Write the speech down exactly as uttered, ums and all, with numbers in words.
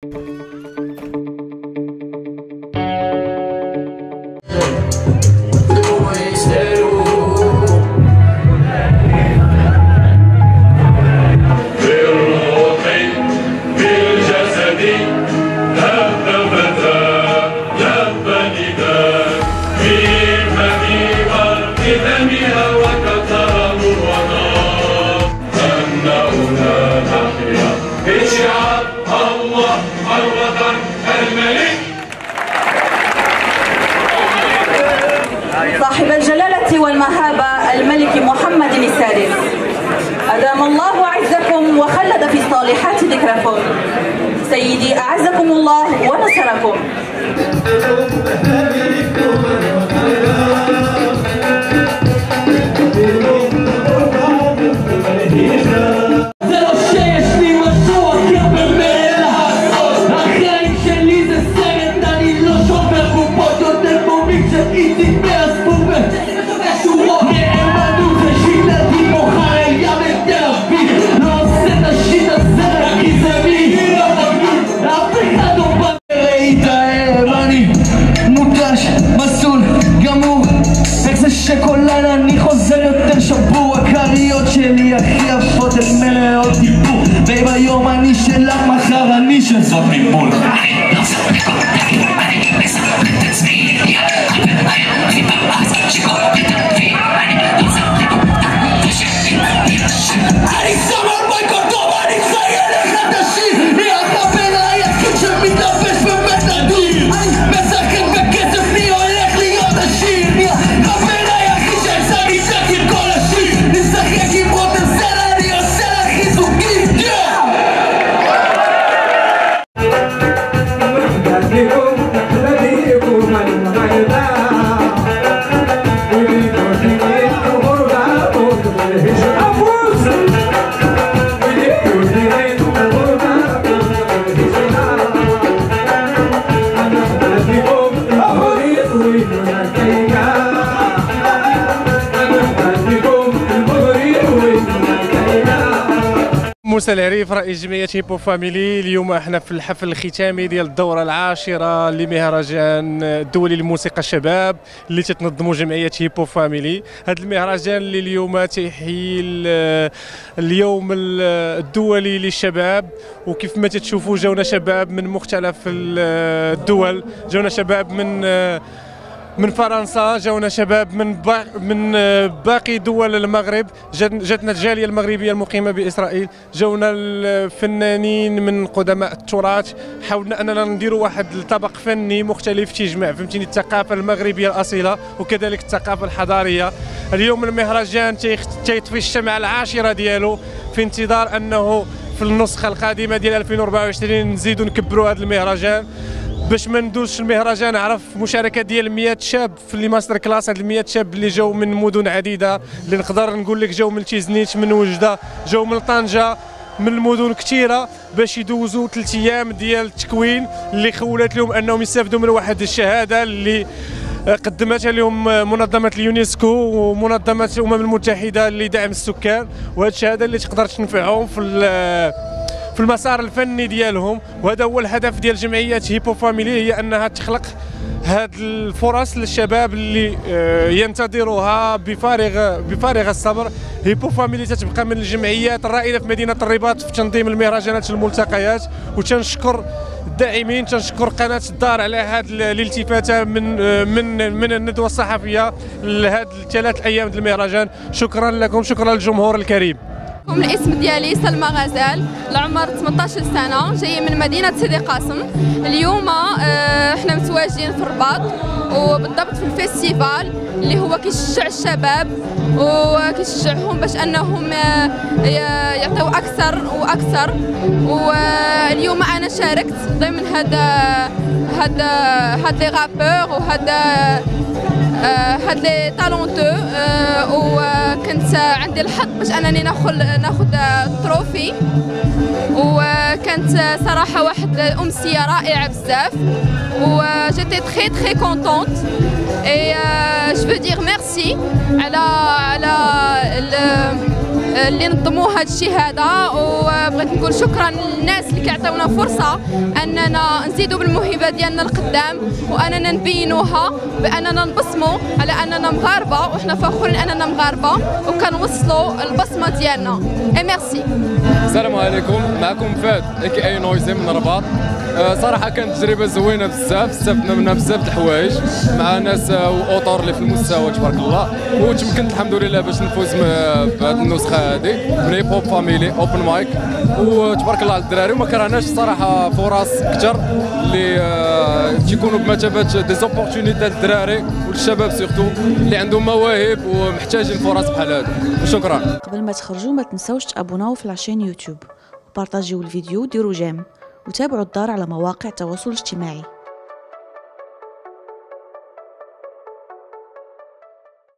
صاحب الجلالة والمهابة الملك محمد السادس، أدام الله عزكم وخلد في الصالحات ذكركم. سيدي أعزكم الله ونصركم. שכולן אני חוזר יותר שבוע, קריות שלי הכי יפות אל מלאות דיבור, וביום אני שלך מחר אני של זאת מבול. אני לא סתם לכל תגיד, אני מסרח את עצמי, אני בארץ שכל מתנבי, אני לא סתם לכל תגיד, אני שם על מייקל טוב, אני ציין אחד השיר, היא הקבל היחיד שמתלבש באמת נדיר, אני משחק בכסף, מי הולך להיות עשיר, מי הקבל موسى العريف رئيس جمعية هيبو فاميلي. اليوم احنا في الحفل الختامي ديال الدورة العاشرة لمهرجان الدولي للموسيقى الشباب اللي تتنظمو جمعية هيبو فاميلي. هذا المهرجان اللي اليوم تيحيي اليوم الدولي للشباب، وكيف ما تتشوفوا جاونا شباب من مختلف الدول، جاونا شباب من من فرنسا، جاونا شباب من با من باقي دول المغرب، جاتنا الجاليه المغربيه المقيمه باسرائيل، جاونا الفنانين من قدماء التراث. حاولنا اننا نديروا واحد الطبق فني مختلف تيجمع فهمتيني الثقافه المغربيه الاصيله وكذلك الثقافه الحضاريه. اليوم المهرجان تيطفي الشمعه العاشره ديالو في انتظار انه في النسخه القادمه ديال ألفين وأربعة وعشرين نزيدوا نكبروا هذا المهرجان باش ما ندوزش المهرجان. عرف مشاركه ديال مئة شاب في لي ماستر كلاس، هاد مئة شاب اللي جاو من مدن عديده، اللي نقدر نقول لك جاو من تيزنيت، من وجده، جاو من طنجه، من المدن كثيره باش يدوزوا ثلاث ايام ديال التكوين اللي خولت لهم انهم يستافدوا من واحد الشهاده اللي قدمتها لهم منظمه اليونسكو ومنظمه الامم المتحده لدعم السكان، وهذه الشهاده اللي تقدر تنفعهم في في المسار الفني ديالهم. وهذا هو الهدف ديال جمعيه هيبو فاميلي، هي انها تخلق هاد الفرص للشباب اللي ينتظروها بفارغ بفارغ الصبر. هيبو فاميلي تتبقى من الجمعيات الرائده في مدينه الرباط في تنظيم المهرجانات الملتقيات، وتنشكر الداعمين، تنشكر قناه الدار على هذه الالتفاته من من من الندوه الصحفيه لهاد الثلاث ايام ديال المهرجان. شكرا لكم، شكرا للجمهور الكريم. الاسم ديالي سلمى غزال، العمر ثمنطاش سنه، جايه من مدينه سيدي قاسم. اليوم احنا متواجدين في الرباط وبالضبط في الفيستيفال اللي هو كيشجع الشباب وكيشجعهم باش انهم يعطيو اكثر واكثر. واليوم انا شاركت ضمن هذا هذا هاد لي رابور وهذا هاد لي تالونتو، وكنت عندي الحظ باش انني ناخذ ناخذ التروفي، وكانت صراحه واحد الامسيه رائعه بزاف، و جيتي تري تري كونطونت اي جو فو دير ميرسي على على اللي نظموا هذا الشيء هذا، وبغيت نقول شكرا للناس اللي كيعطيونا فرصه اننا نزيدوا بالموهبه ديالنا القدام، واننا نبينوها باننا نبصموا على اننا مغاربه، وحنا فخورين اننا مغاربه وكنوصلوا البصمه ديالنا. اي ميرسي. السلام عليكم، معكم فهد اكي اي نويزي من الرباط. صراحه كانت تجربه زوينه بزاف، استفدنا منها بزاف د الحوايج مع ناس واوتور اللي في المستوى تبارك الله، وتمكنت الحمد لله باش نفوز بهذه النسخه هذه من هيب هوب فاميلي اوبن مايك، وتبارك الله على الدراري. وما كرهناش صراحه فرص كثر اللي تيكونوا بمثابه دي زوبورتونيتي للدراري والشباب سيرتو اللي عندهم مواهب ومحتاجين فرص بحال هذا. وشكرا. قبل ما تخرجوا ما تنسوش تابوناو في العشان يوتيوب وبارطاجيو الفيديو وديروا جيم وتابعوا الدار على مواقع التواصل الاجتماعي.